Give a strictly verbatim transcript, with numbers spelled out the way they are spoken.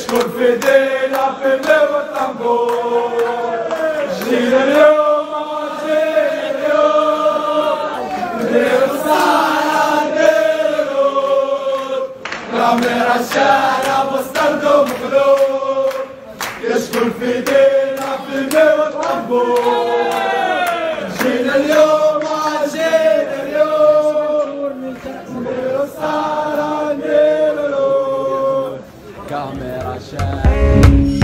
يشكر في ايدينا في اللي والطنبور. جينا اليوم جينا اليوم نديرو السهرة نديرو كاميرا الشارع مستردو مقلوب. يشكر في ايدينا في اللي والطنبور. جينا اليوم جينا اليوم نديرو السهرة نديرو كاميرا شاي.